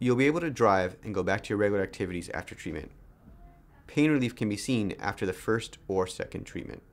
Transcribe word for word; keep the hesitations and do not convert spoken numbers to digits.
You'll be able to drive and go back to your regular activities after treatment. Pain relief can be seen after the first or second treatment.